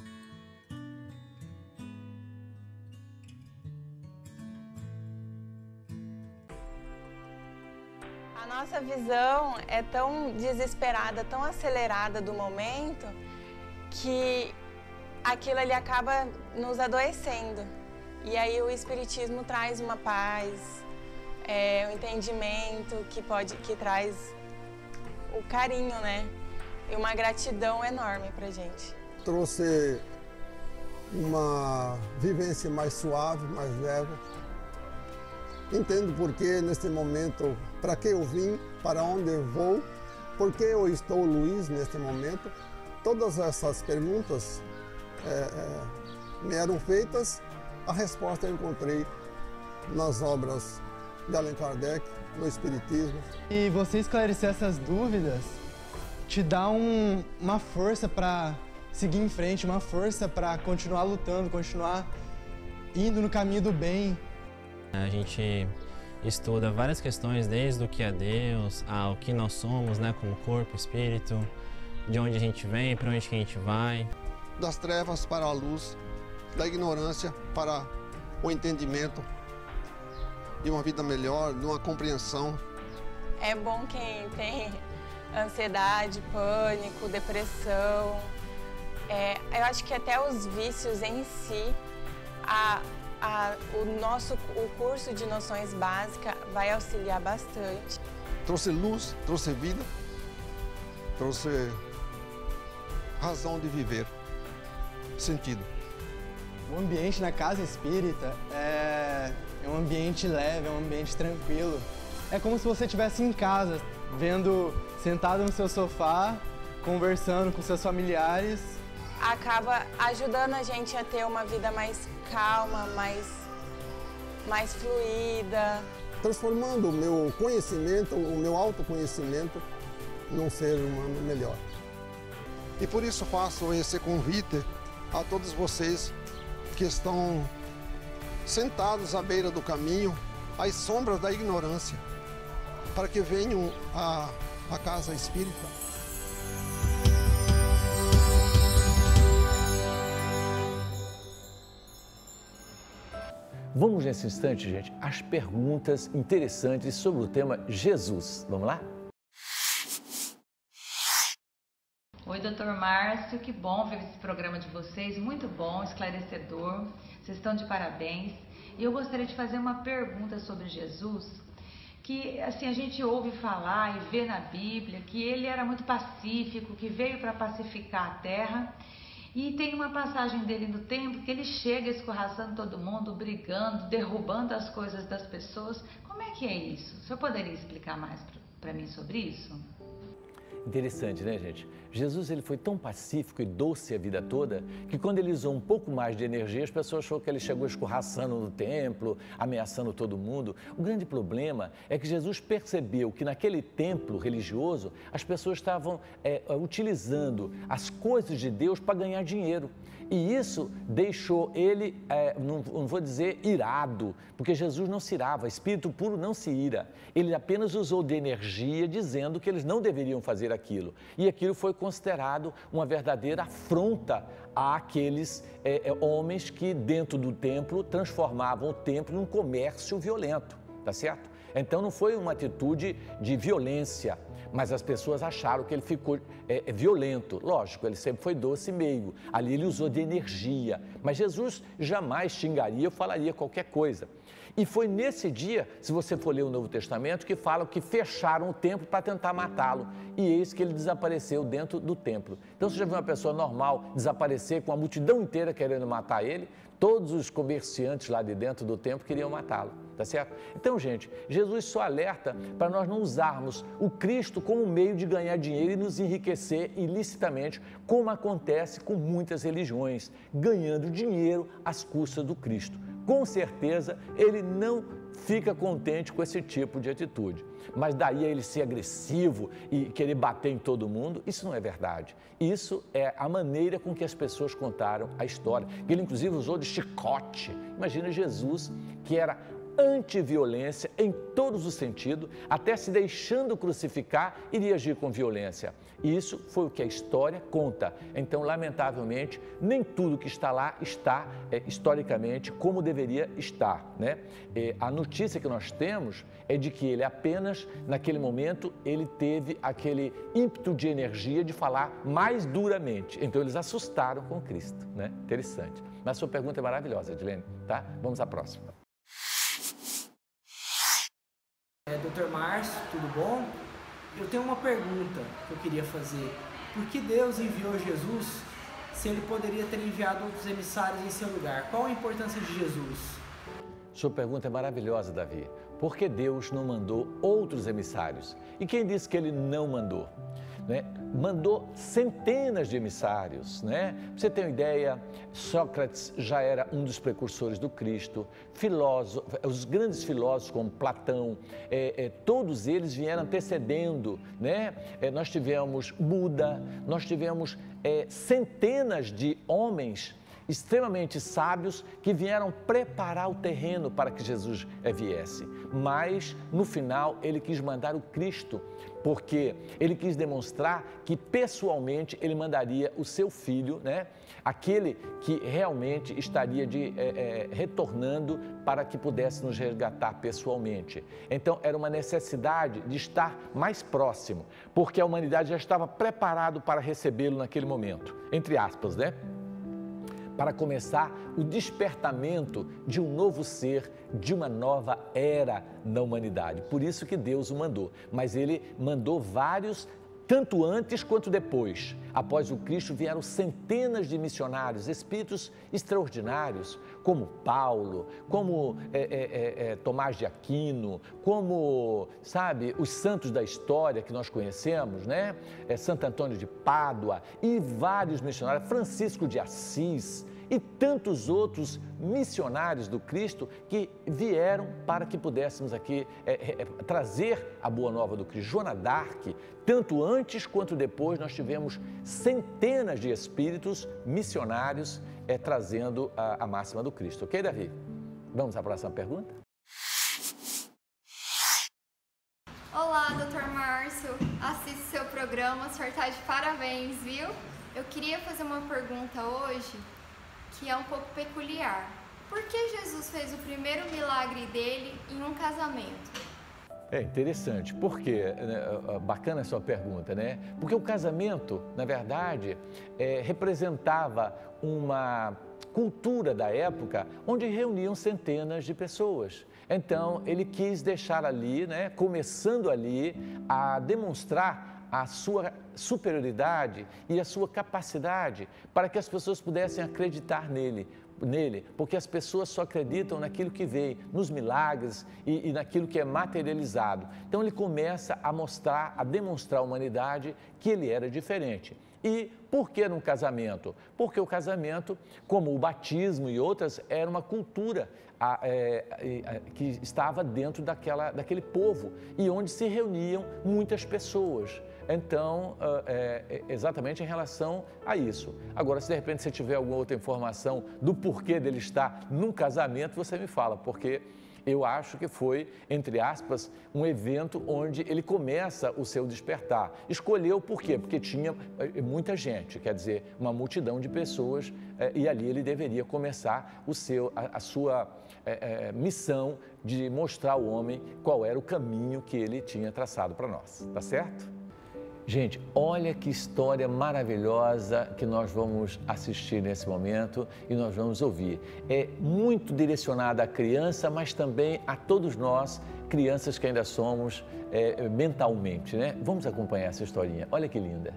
A nossa visão é tão desesperada, tão acelerada do momento, que aquilo ali acaba nos adoecendo. E aí o Espiritismo traz uma paz, um entendimento que traz o carinho, né? E uma gratidão enorme pra gente. Trouxe uma vivência mais suave, mais leve. Entendo porque neste momento, para que eu vim, para onde eu vou, por que eu estou, Luiz, neste momento. Todas essas perguntas me eram feitas, a resposta eu encontrei nas obras de Allan Kardec, no Espiritismo. E você esclarecer essas dúvidas te dá uma força para seguir em frente, uma força para continuar lutando, continuar indo no caminho do bem. A gente estuda várias questões, desde o que é Deus, ao que nós somos, né, como corpo, espírito, de onde a gente vem, para onde que a gente vai. Das trevas para a luz, da ignorância para o entendimento, de uma vida melhor, de uma compreensão. É bom quem tem ansiedade, pânico, depressão. Eu acho que até os vícios em si, o curso de noções básicas vai auxiliar bastante. Trouxe luz, trouxe vida, trouxe razão de viver, sentido. O ambiente na casa espírita é um ambiente leve, é um ambiente tranquilo. É como se você estivesse em casa, sentado no seu sofá, conversando com seus familiares. Acaba ajudando a gente a ter uma vida mais calma, mais fluida. Transformando o meu conhecimento, o meu autoconhecimento, num ser humano melhor. E por isso faço esse convite a todos vocês que estão sentados à beira do caminho, às sombras da ignorância, para que venham à casa espírita. Vamos nesse instante, gente, às perguntas interessantes sobre o tema Jesus. Vamos lá? Oi, doutor Márcio, que bom ver esse programa de vocês, muito bom, esclarecedor, vocês estão de parabéns. E eu gostaria de fazer uma pergunta sobre Jesus, que assim, a gente ouve falar e vê na Bíblia que ele era muito pacífico, que veio para pacificar a terra. E tem uma passagem dele no templo que ele chega escorraçando todo mundo, brigando, derrubando as coisas das pessoas. Como é que é isso? O senhor poderia explicar mais para mim sobre isso? Interessante, né, gente? Jesus, ele foi tão pacífico e doce a vida toda que quando ele usou um pouco mais de energia, as pessoas acharam que ele chegou escorraçando no templo, ameaçando todo mundo. O grande problema é que Jesus percebeu que naquele templo religioso as pessoas estavam utilizando as coisas de Deus para ganhar dinheiro. E isso deixou ele, não vou dizer irado, porque Jesus não se irava, espírito puro não se ira. Ele apenas usou de energia dizendo que eles não deveriam fazer aquilo. E aquilo foi considerado uma verdadeira afronta àqueles homens que dentro do templo transformavam o templo num comércio violento, tá certo? Então não foi uma atitude de violência, mas as pessoas acharam que ele ficou violento. Lógico, ele sempre foi doce e meigo. Ali ele usou de energia, mas Jesus jamais xingaria ou falaria qualquer coisa. E foi nesse dia, se você for ler o Novo Testamento, que falam que fecharam o templo para tentar matá-lo. E eis que ele desapareceu dentro do templo. Então você já viu uma pessoa normal desaparecer com a multidão inteira querendo matar ele? Todos os comerciantes lá de dentro do templo queriam matá-lo, tá certo? Então, gente, Jesus só alerta para nós não usarmos o Cristo como meio de ganhar dinheiro e nos enriquecer ilicitamente, como acontece com muitas religiões, ganhando dinheiro às custas do Cristo. Com certeza, ele não fica contente com esse tipo de atitude. Mas daí a ele ser agressivo e querer bater em todo mundo, isso não é verdade. Isso é a maneira com que as pessoas contaram a história. Ele inclusive usou de chicote. Imagina Jesus, que era anti-violência em todos os sentidos, até se deixando crucificar, iria agir com violência. E isso foi o que a história conta. Então, lamentavelmente, nem tudo que está lá está historicamente como deveria estar, né? A notícia que nós temos é de que ele apenas, naquele momento, ele teve aquele ímpeto de energia de falar mais duramente. Então, eles assustaram com Cristo, né? Interessante. Mas a sua pergunta é maravilhosa, Edilene, tá? Vamos à próxima. Dr. Márcio, tudo bom? Eu tenho uma pergunta que eu queria fazer. Por que Deus enviou Jesus se ele poderia ter enviado outros emissários em seu lugar? Qual a importância de Jesus? Sua pergunta é maravilhosa, Davi. Por que Deus não mandou outros emissários? E quem disse que ele não mandou? Né? Mandou centenas de emissários, né? Pra você ter uma ideia, Sócrates já era um dos precursores do Cristo, os grandes filósofos como Platão, todos eles vieram antecedendo, né? Nós tivemos Buda, nós tivemos centenas de homens extremamente sábios que vieram preparar o terreno para que Jesus viesse. Mas, no final, ele quis mandar o Cristo, porque ele quis demonstrar que, pessoalmente, ele mandaria o seu filho, né? Aquele que realmente estaria retornando para que pudesse nos resgatar pessoalmente. Então, era uma necessidade de estar mais próximo, porque a humanidade já estava preparada para recebê-lo naquele momento, entre aspas, né? Para começar o despertamento de um novo ser, de uma nova era na humanidade. Por isso que Deus o mandou. Mas ele mandou vários, tanto antes quanto depois. Após o Cristo vieram centenas de missionários, espíritos extraordinários, como Paulo, como Tomás de Aquino, como, sabe, os santos da história que nós conhecemos, né? Santo Antônio de Pádua e vários missionários, Francisco de Assis e tantos outros missionários do Cristo que vieram para que pudéssemos aqui trazer a boa nova do Cristo. Joana d'Arc, tanto antes quanto depois, nós tivemos centenas de espíritos missionários trazendo a máxima do Cristo. Ok, Davi? Vamos à próxima pergunta? Olá, Dr. Márcio. Assisto seu programa, o senhor está de parabéns, viu? Eu queria fazer uma pergunta hoje que é um pouco peculiar. Por que Jesus fez o primeiro milagre dele em um casamento? É interessante, porque, bacana a sua pergunta, né? Porque o casamento, na verdade, representava uma cultura da época, onde reuniam centenas de pessoas. Então, ele quis deixar ali, né, começando ali, a demonstrar a sua superioridade e a sua capacidade para que as pessoas pudessem acreditar nele, porque as pessoas só acreditam naquilo que vê, nos milagres e naquilo que é materializado. Então ele começa a mostrar, a demonstrar à humanidade que ele era diferente. E por que num casamento? Porque o casamento, como o batismo e outras, era uma cultura que estava dentro daquele povo e onde se reuniam muitas pessoas. Então, exatamente em relação a isso. Agora, se de repente você tiver alguma outra informação do porquê dele estar num casamento, você me fala, porque eu acho que foi, entre aspas, um evento onde ele começa o seu despertar. Escolheu por quê? Porque tinha muita gente, quer dizer, uma multidão de pessoas, e ali ele deveria começar a sua missão de mostrar ao homem qual era o caminho que ele tinha traçado para nós, tá certo? Gente, olha que história maravilhosa que nós vamos assistir nesse momento e nós vamos ouvir. É muito direcionada à criança, mas também a todos nós, crianças que ainda somos mentalmente, né? Vamos acompanhar essa historinha. Olha que linda.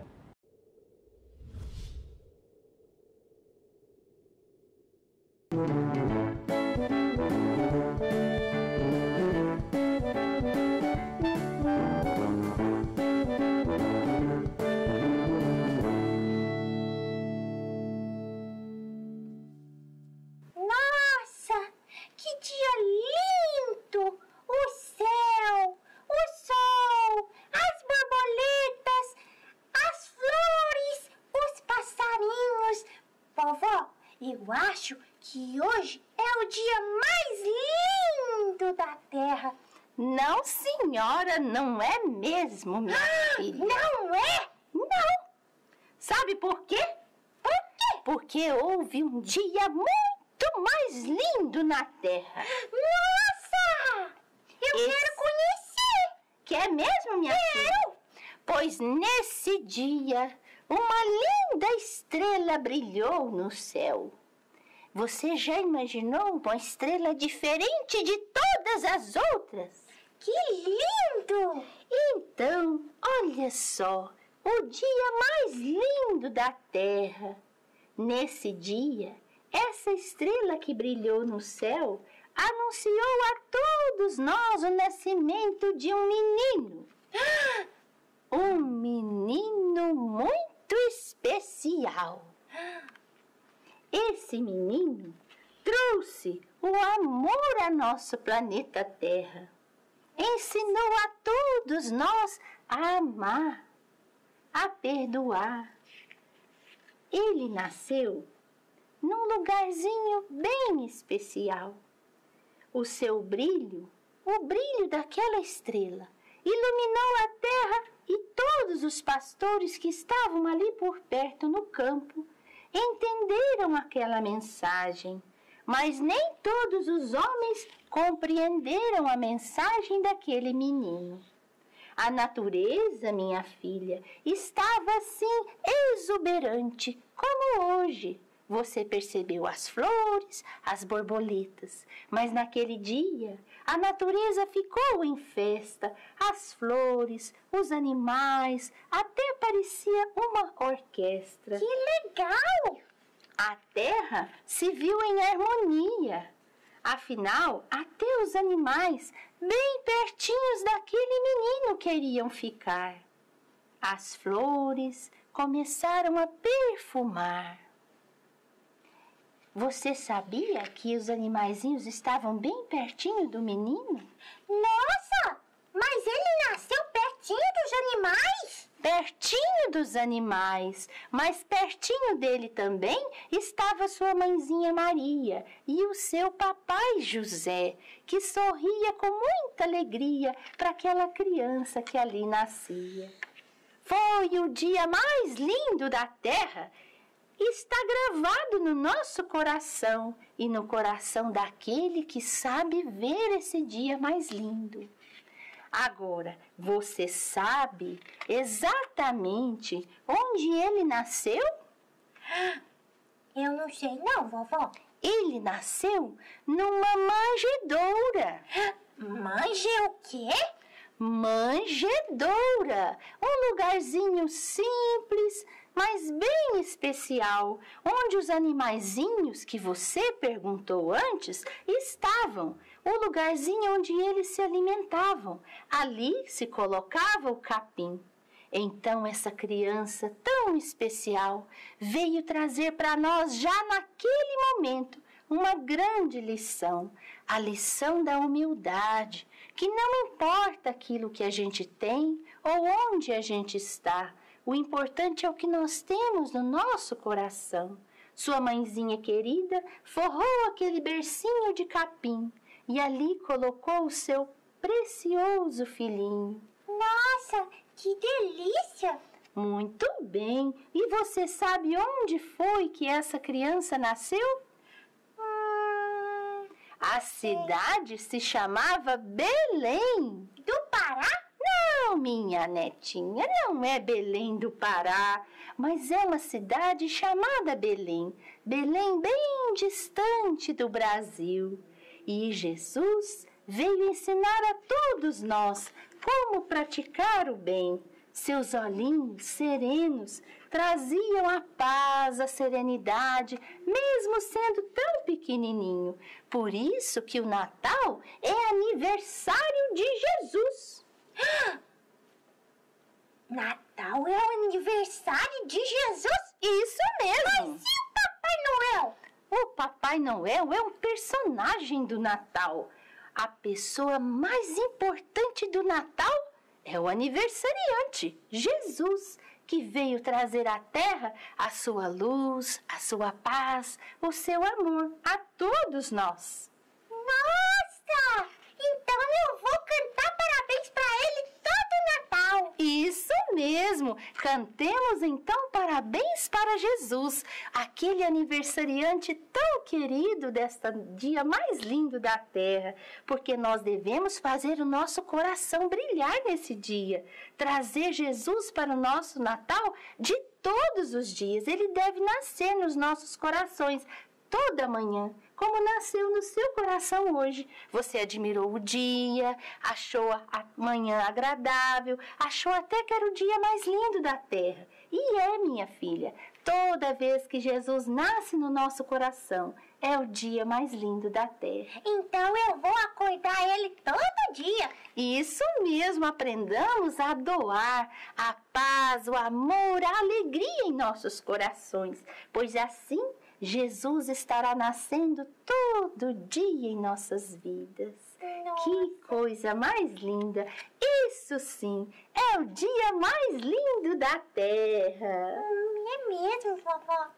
Eu acho que hoje é o dia mais lindo da Terra. Não, senhora, não é mesmo, minha filha. Não é? Não. Sabe por quê? Por quê? Porque houve um dia muito mais lindo na Terra. Nossa! Eu quero conhecer. Quer mesmo, minha filha? Pois nesse dia, uma linda estrela brilhou no céu. Você já imaginou uma estrela diferente de todas as outras? Que lindo! Então, olha só, o dia mais lindo da Terra. Nesse dia, essa estrela que brilhou no céu anunciou a todos nós o nascimento de um menino. Um menino muito especial. Esse menino trouxe o amor a nosso planeta Terra. Ensinou a todos nós a amar, a perdoar. Ele nasceu num lugarzinho bem especial. O seu brilho, o brilho daquela estrela, iluminou a terra e todos os pastores que estavam ali por perto no campo entenderam aquela mensagem, mas nem todos os homens compreenderam a mensagem daquele menino. A natureza, minha filha, estava assim exuberante, como hoje. Você percebeu as flores, as borboletas, mas naquele dia a natureza ficou em festa, as flores, os animais, até parecia uma orquestra. Que legal! A terra se viu em harmonia. Afinal, até os animais, bem pertinhos daquele menino, queriam ficar. As flores começaram a perfumar. Você sabia que os animaizinhos estavam bem pertinho do menino? Nossa! Mas ele nasceu pertinho dos animais? Pertinho dos animais, mas pertinho dele também estava sua mãezinha Maria e o seu papai José, que sorria com muita alegria para aquela criança que ali nascia. Foi o dia mais lindo da terra. Está gravado no nosso coração e no coração daquele que sabe ver esse dia mais lindo. Agora, você sabe exatamente onde ele nasceu? Eu não não sei não, vovó. Ele nasceu numa manjedoura. Manje o quê? Manjedoura, um lugarzinho simples, mas bem especial, onde os animaizinhos que você perguntou antes estavam, o lugarzinho onde eles se alimentavam. Ali se colocava o capim. Então essa criança tão especial veio trazer para nós já naquele momento uma grande lição, a lição da humildade, que não importa aquilo que a gente tem ou onde a gente está, o importante é o que nós temos no nosso coração. Sua mãezinha querida forrou aquele bercinho de capim e ali colocou o seu precioso filhinho. Nossa, que delícia! Muito bem. E você sabe onde foi que essa criança nasceu? A cidade se chamava Belém. Do Pará? Não, minha netinha, não é Belém do Pará, mas é uma cidade chamada Belém. Belém bem distante do Brasil. E Jesus veio ensinar a todos nós como praticar o bem. Seus olhinhos serenos traziam a paz, a serenidade, mesmo sendo tão pequenininho. Por isso que o Natal é aniversário de Jesus. Natal é o aniversário de Jesus? Isso mesmo. Mas e o Papai Noel? O Papai Noel é um personagem do Natal. A pessoa mais importante do Natal é o aniversariante, Jesus, que veio trazer à Terra a sua luz, a sua paz, o seu amor a todos nós. Nossa! Então eu vou cantar parabéns para ele todo Natal. Isso mesmo! Cantemos então parabéns para Jesus, aquele aniversariante tão querido deste dia mais lindo da Terra, porque nós devemos fazer o nosso coração brilhar nesse dia, trazer Jesus para o nosso Natal de todos os dias. Ele deve nascer nos nossos corações toda manhã, como nasceu no seu coração hoje. Você admirou o dia, achou a manhã agradável, achou até que era o dia mais lindo da terra. E é, minha filha, toda vez que Jesus nasce no nosso coração, é o dia mais lindo da terra. Então eu vou acordar ele todo dia. Isso mesmo, aprendamos a doar a paz, o amor, a alegria em nossos corações, pois assim Jesus estará nascendo todo dia em nossas vidas. Nossa. Que coisa mais linda! Isso sim, é o dia mais lindo da Terra. É mesmo, vovó.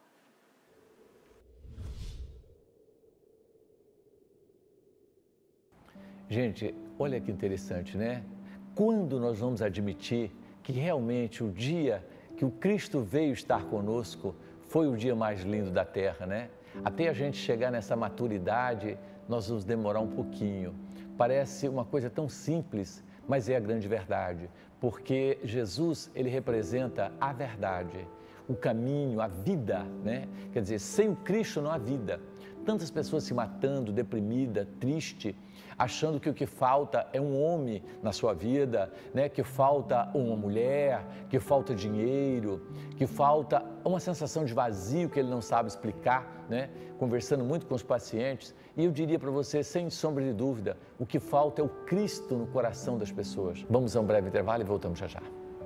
Gente, olha que interessante, né? Quando nós vamos admitir que realmente o dia que o Cristo veio estar conosco foi o dia mais lindo da Terra, né? Até a gente chegar nessa maturidade, nós vamos demorar um pouquinho. Parece uma coisa tão simples, mas é a grande verdade, porque Jesus, ele representa a verdade, o caminho, a vida, né? Quer dizer, sem o Cristo não há vida. Tantas pessoas se matando, deprimida, triste, achando que o que falta é um homem na sua vida, né? Que falta uma mulher, que falta dinheiro, que falta uma sensação de vazio que ele não sabe explicar, né? Conversando muito com os pacientes, e eu diria para você, sem sombra de dúvida, o que falta é o Cristo no coração das pessoas. Vamos a um breve intervalo e voltamos já já.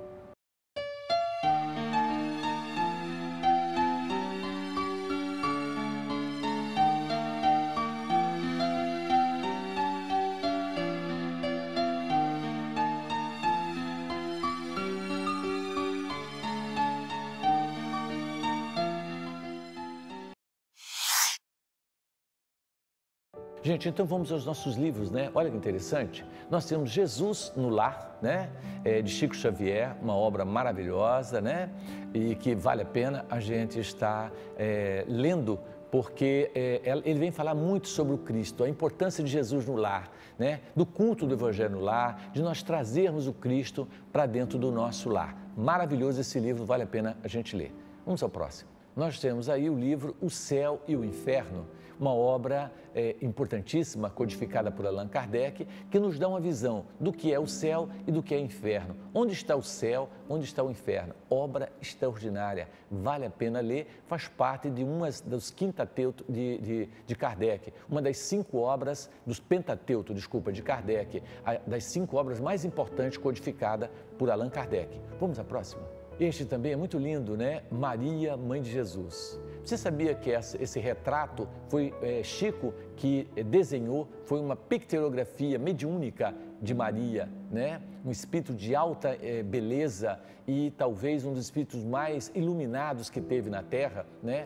Gente, então vamos aos nossos livros, né? Olha que interessante. Nós temos Jesus no Lar, né? De Chico Xavier, uma obra maravilhosa, né? E que vale a pena a gente estar lendo, porque ele vem falar muito sobre o Cristo, a importância de Jesus no lar, né? Do culto do Evangelho no lar, de nós trazermos o Cristo para dentro do nosso lar. Maravilhoso esse livro, vale a pena a gente ler. Vamos ao próximo. nós temos aí o livro O Céu e o Inferno, uma obra importantíssima, codificada por Allan Kardec, que nos dá uma visão do que é o céu e do que é o inferno. Onde está o céu, onde está o inferno? Obra extraordinária, vale a pena ler, faz parte de uma dos Quintateutos de Kardec, uma das 5 obras, dos Pentateutos, de Kardec, das 5 obras mais importantes codificadas por Allan Kardec. Vamos à próxima? Este também é muito lindo, né? Maria, Mãe de Jesus. Você sabia que esse retrato foi Chico que desenhou, foi uma pictografia mediúnica de Maria, né? Um espírito de alta beleza e talvez um dos espíritos mais iluminados que teve na Terra, né?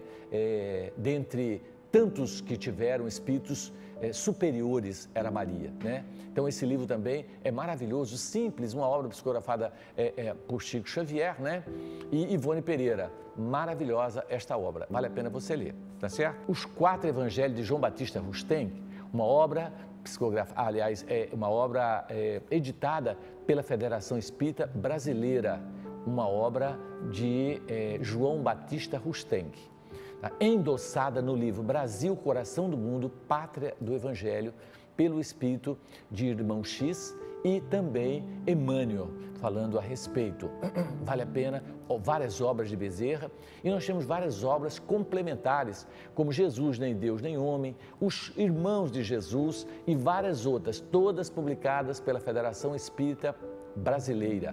Dentre tantos que tiveram espíritos superiores, era Maria, né? Então esse livro também é maravilhoso, simples, uma obra psicografada por Chico Xavier, né? E Ivone Pereira, maravilhosa esta obra, vale a pena você ler, tá certo? Os 4 Evangelhos de João Batista Rusten, uma obra psicografada, aliás, uma obra editada pela Federação Espírita Brasileira, uma obra de João Batista Rusten, endossada no livro Brasil, Coração do Mundo, Pátria do Evangelho, pelo espírito de Irmão X e também Emmanuel, falando a respeito. Vale a pena, várias obras de Bezerra, e nós temos várias obras complementares, como Jesus, nem Deus, nem Homem, Os Irmãos de Jesus e várias outras, todas publicadas pela Federação Espírita Brasileira.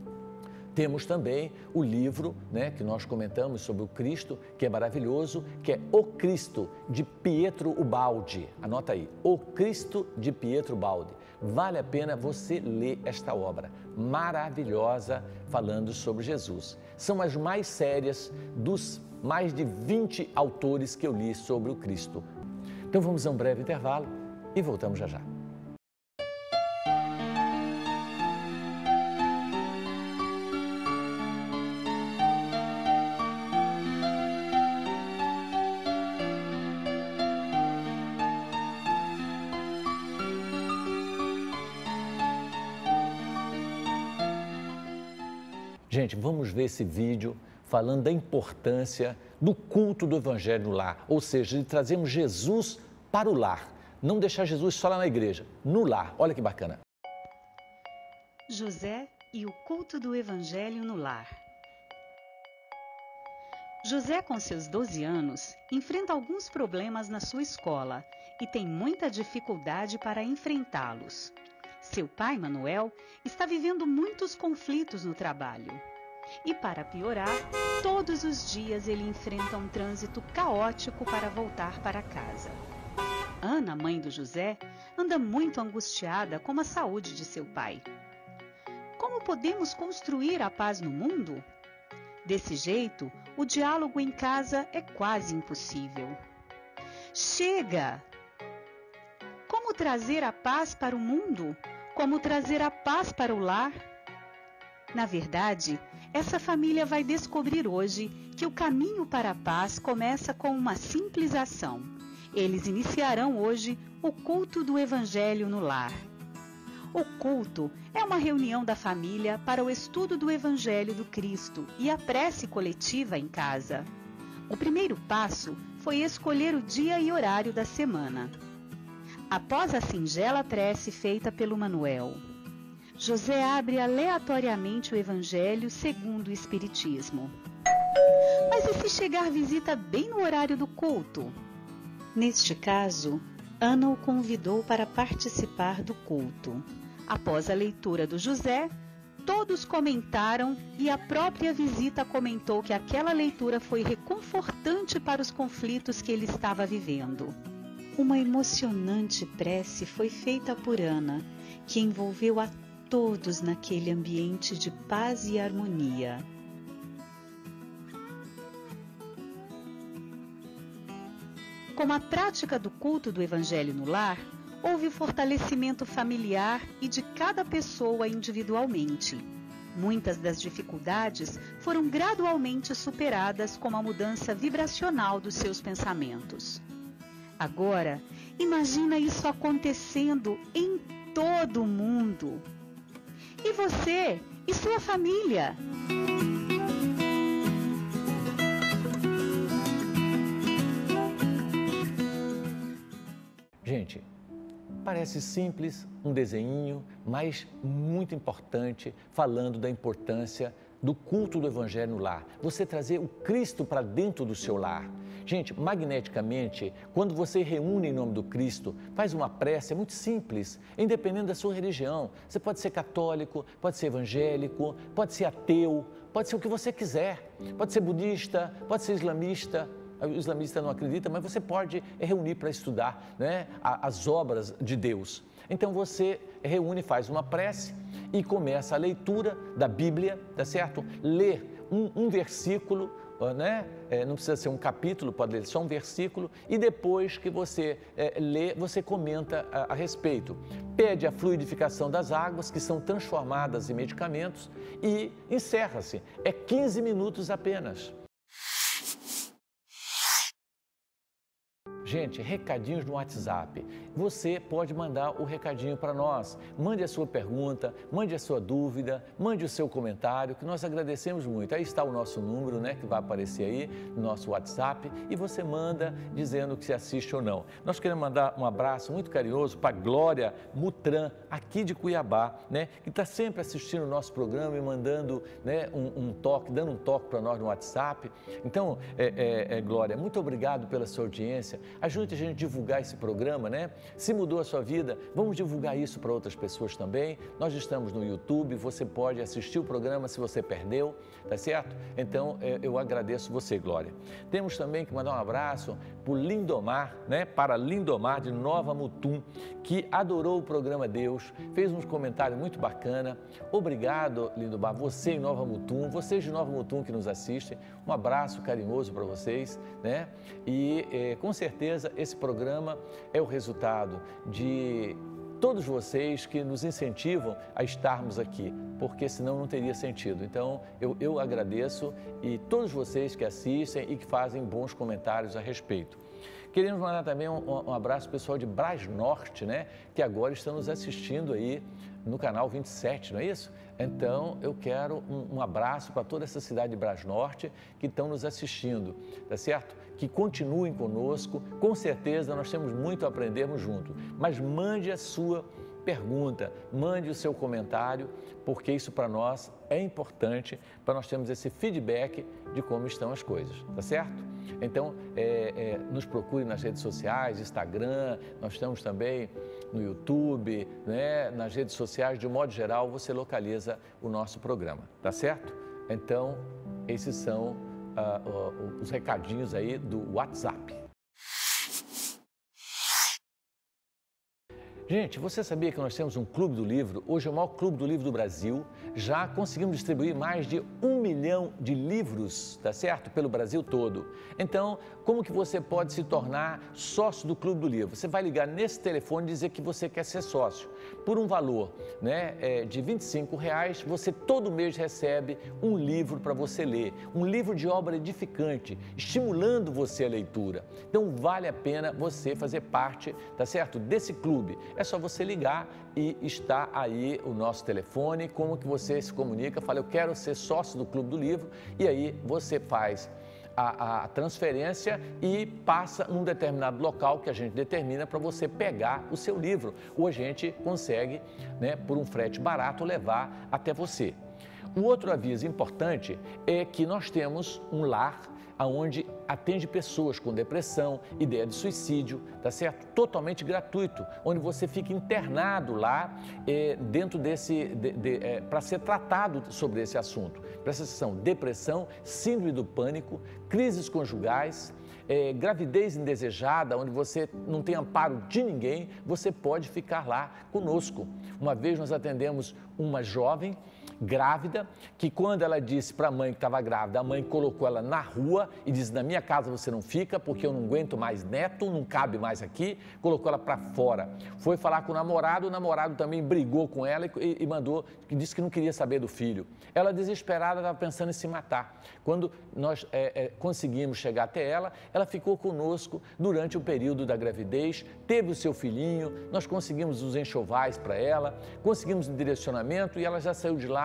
Temos também o livro, né, que nós comentamos sobre o Cristo, que é maravilhoso, que é O Cristo, de Pietro Ubaldi. Anota aí, O Cristo, de Pietro Ubaldi. Vale a pena você ler esta obra maravilhosa, falando sobre Jesus. São as mais sérias dos mais de 20 autores que eu li sobre o Cristo. Então vamos a um breve intervalo e voltamos já já. Gente, vamos ver esse vídeo falando da importância do culto do Evangelho no lar, ou seja, de trazermos Jesus para o lar, não deixar Jesus só lá na igreja, no lar. Olha que bacana. José e o culto do Evangelho no lar. José, com seus 12 anos, enfrenta alguns problemas na sua escola e tem muita dificuldade para enfrentá-los. Seu pai, Manuel, está vivendo muitos conflitos no trabalho. E para piorar, todos os dias ele enfrenta um trânsito caótico para voltar para casa. Ana, mãe do José, anda muito angustiada com a saúde de seu pai. Como podemos construir a paz no mundo? Desse jeito, o diálogo em casa é quase impossível. Chega! Como trazer a paz para o mundo? Como trazer a paz para o lar? Na verdade, essa família vai descobrir hoje que o caminho para a paz começa com uma simples ação. Eles iniciarão hoje o culto do Evangelho no lar. O culto é uma reunião da família para o estudo do Evangelho do Cristo e a prece coletiva em casa. O primeiro passo foi escolher o dia e horário da semana. Após a singela prece feita pelo Manuel, José abre aleatoriamente o Evangelho segundo o Espiritismo. Mas e se chegar visita bem no horário do culto? Neste caso, Ana o convidou para participar do culto. Após a leitura do José, todos comentaram e a própria visita comentou que aquela leitura foi reconfortante para os conflitos que ele estava vivendo. Uma emocionante prece foi feita por Ana, que envolveu a todos naquele ambiente de paz e harmonia. Com a prática do culto do Evangelho no lar, houve fortalecimento familiar e de cada pessoa individualmente. Muitas das dificuldades foram gradualmente superadas com a mudança vibracional dos seus pensamentos. Agora, imagina isso acontecendo em todo o mundo. E você e sua família? Gente, parece simples, um desenhinho, mas muito importante, falando da importância do culto do Evangelho no lar. Você trazer o Cristo para dentro do seu lar. Gente, magneticamente, quando você reúne em nome do Cristo, faz uma prece, é muito simples, independente da sua religião. Você pode ser católico, pode ser evangélico, pode ser ateu, pode ser o que você quiser. Pode ser budista, pode ser islamista. O islamista não acredita, mas você pode reunir para estudar, né, as obras de Deus. Então você reúne, faz uma prece e começa a leitura da Bíblia, tá certo? Lê um versículo, né? Não precisa ser um capítulo, pode ler só um versículo, e depois que você lê, você comenta a respeito. Pede a fluidificação das águas, que são transformadas em medicamentos, e encerra-se. É 15 minutos apenas. Gente, recadinhos no WhatsApp. Você pode mandar o recadinho para nós. Mande a sua pergunta, mande a sua dúvida, mande o seu comentário, que nós agradecemos muito. Aí está o nosso número, né, que vai aparecer aí no nosso WhatsApp, e você manda dizendo que se assiste ou não. Nós queremos mandar um abraço muito carinhoso para Glória Mutran, aqui de Cuiabá, né, que está sempre assistindo o nosso programa e mandando, né, um toque, dando um toque para nós no WhatsApp. Então, Glória, muito obrigado pela sua audiência. Ajude a gente a divulgar esse programa, né? Se mudou a sua vida, vamos divulgar isso para outras pessoas também. Nós estamos no YouTube, você pode assistir o programa se você perdeu, tá certo? Então, eu agradeço você, Glória. Temos também que mandar um abraço para Lindomar, né? Para Lindomar de Nova Mutum, que adorou o programa Deus, fez uns comentários muito bacana. Obrigado, Lindomar, você em Nova Mutum, vocês de Nova Mutum que nos assistem, um abraço carinhoso para vocês, né? E com certeza esse programa é o resultado de todos vocês que nos incentivam a estarmos aqui, porque senão não teria sentido. Então, eu agradeço, e todos vocês que assistem e que fazem bons comentários a respeito. Queremos mandar também um abraço pessoal de Brasnorte, né? Que agora estão nos assistindo aí no canal 27, não é isso? Então, eu quero um abraço para toda essa cidade de Brasnorte que estão nos assistindo, tá certo? Que continuem conosco, com certeza nós temos muito a aprendermos juntos. Mas mande a sua pergunta, mande o seu comentário, porque isso para nós é importante, para nós termos esse feedback de como estão as coisas, tá certo? Então, nos procure nas redes sociais, Instagram, nós estamos também no YouTube, né? Nas redes sociais, de um modo geral, você localiza o nosso programa, tá certo? Então, esses são os recadinhos aí do WhatsApp. Gente, você sabia que nós temos um Clube do Livro? Hoje é o maior Clube do Livro do Brasil. Já conseguimos distribuir mais de 1 milhão de livros, tá certo? Pelo Brasil todo. Então, como que você pode se tornar sócio do Clube do Livro? Você vai ligar nesse telefone e dizer que você quer ser sócio. Por um valor, né, de R$ 25,00, você todo mês recebe um livro para você ler. Um livro de obra edificante, estimulando você a leitura. Então, vale a pena você fazer parte, tá certo? Desse clube. É só você ligar e está aí o nosso telefone, como que você se comunica, fala, eu quero ser sócio do Clube do Livro, e aí você faz a transferência e passa num determinado local que a gente determina para você pegar o seu livro, ou a gente consegue, né, por um frete barato, levar até você. Um outro aviso importante é que nós temos um lar onde atende pessoas com depressão, ideia de suicídio, tá certo? Totalmente gratuito, onde você fica internado lá dentro desse, para ser tratado sobre esse assunto. Presta atenção, depressão, síndrome do pânico, crises conjugais, gravidez indesejada, onde você não tem amparo de ninguém, você pode ficar lá conosco. Uma vez nós atendemos uma jovem grávida, que quando ela disse para a mãe que estava grávida, a mãe colocou ela na rua e disse, na minha casa você não fica porque eu não aguento mais neto, não cabe mais aqui, colocou ela para fora. Foi falar com o namorado também brigou com ela e mandou, que disse que não queria saber do filho. Ela desesperada estava pensando em se matar. Quando nós conseguimos chegar até ela, ela ficou conosco durante o período da gravidez, teve o seu filhinho, nós conseguimos os enxovais para ela, conseguimos o direcionamento e ela já saiu de lá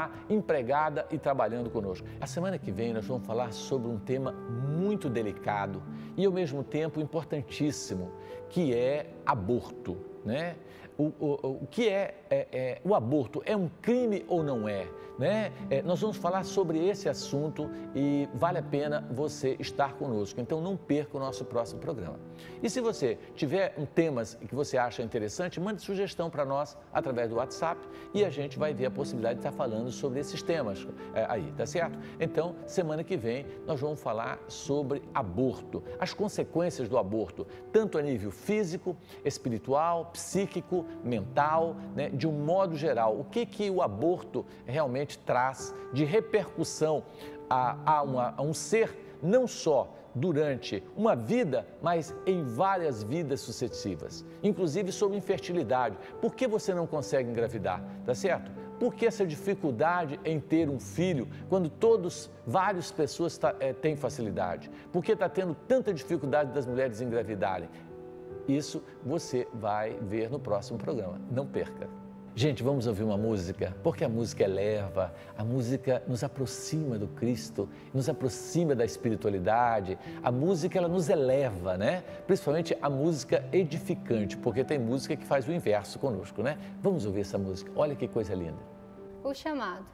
lá, empregada e trabalhando conosco. A semana que vem nós vamos falar sobre um tema muito delicado e ao mesmo tempo importantíssimo, que é aborto, né? O que é o aborto? É um crime ou não é? Né? Nós vamos falar sobre esse assunto e vale a pena você estar conosco. Então não perca o nosso próximo programa. E se você tiver temas que você acha interessante, mande sugestão para nós através do WhatsApp e a gente vai ver a possibilidade de estar falando sobre esses temas aí, tá certo? Então, semana que vem nós vamos falar sobre aborto, as consequências do aborto, tanto a nível físico, espiritual, psíquico, mental, né? De um modo geral, o que o aborto realmente traz de repercussão a um ser, não só durante uma vida, mas em várias vidas sucessivas, inclusive sobre infertilidade. Por que você não consegue engravidar, tá certo? Por que essa dificuldade em ter um filho quando várias pessoas têm facilidade? Por que está tendo tanta dificuldade das mulheres engravidarem? Isso você vai ver no próximo programa. Não perca! Gente, vamos ouvir uma música, porque a música eleva, a música nos aproxima do Cristo, nos aproxima da espiritualidade, a música ela nos eleva, né? Principalmente a música edificante, porque tem música que faz o inverso conosco, né? Vamos ouvir essa música, olha que coisa linda. O Chamado.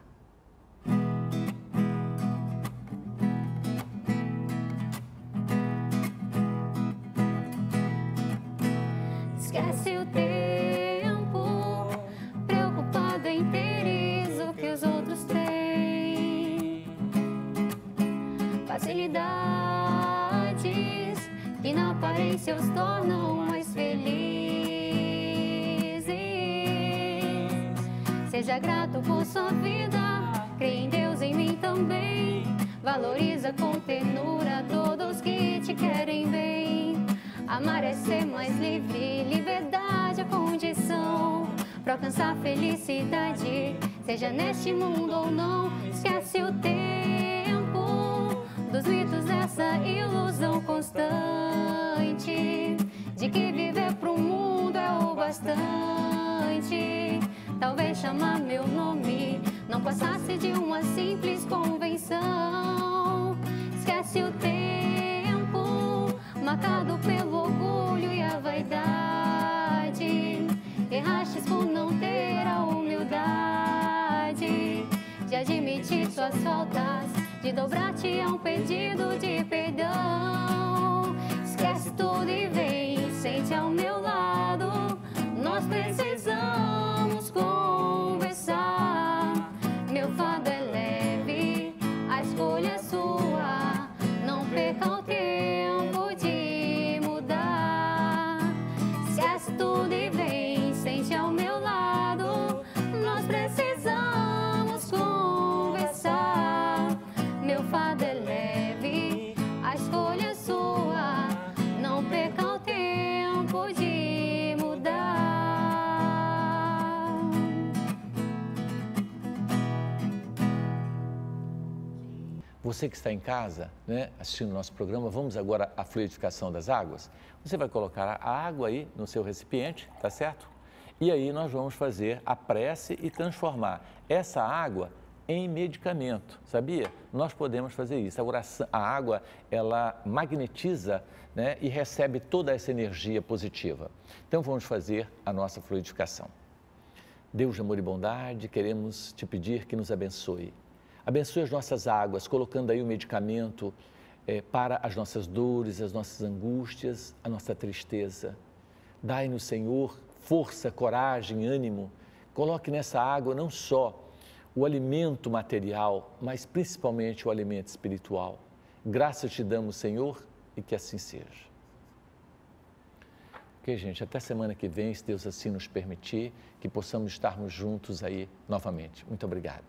Esquece o tempo, preocupado em ter isso que os outros têm. Facilidades que na aparência os tornam mais felizes. Seja grato por sua vida, crê em Deus, em mim também. Valoriza com ternura todos que te querem bem. Amar é ser mais livre, liberdade é condição para alcançar felicidade, seja neste mundo ou não. Esquece o tempo dos mitos, essa ilusão constante de que viver pro mundo é o bastante. Talvez chamar meu nome não passasse de uma simples convenção. Esquece o tempo marcado pelo orgulho e a vaidade. Errastes por não ter a humildade de admitir suas faltas, de dobrar-te a um pedido de perdão. Esquece tudo e vem, sente ao meu lado. Nós precisamos conversar. Meu fardo é leve, a escolha é sua. Não perca o tempo de mudar. Esquece tudo e vem, sente ao meu lado. Nós precisamos conversar. Meu fardo é leve, a escolha é sua. Não perca o tempo de mudar. Você que está em casa, né, assistindo o nosso programa, vamos agora à fluidificação das águas. Você vai colocar a água aí no seu recipiente, tá certo? E aí nós vamos fazer a prece e transformar essa água em medicamento, sabia? Nós podemos fazer isso. A água, ela magnetiza, né, e recebe toda essa energia positiva. Então vamos fazer a nossa fluidificação. Deus de amor e bondade, queremos te pedir que nos abençoe. Abençoe as nossas águas, colocando aí o medicamento para as nossas dores, as nossas angústias, a nossa tristeza. Dai-nos, Senhor, força, coragem, ânimo. Coloque nessa água não só o alimento material, mas principalmente o alimento espiritual. Graças te damos, Senhor, e que assim seja. Ok, gente, até semana que vem, se Deus assim nos permitir, que possamos estarmos juntos aí novamente. Muito obrigado.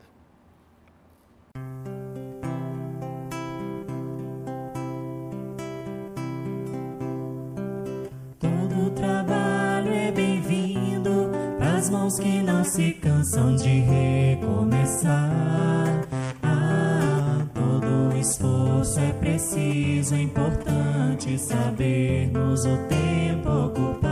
Todo trabalho é bem-vindo, as mãos que não se cansam de recomeçar. Todo esforço é preciso, é importante sabermos o tempo ocupar.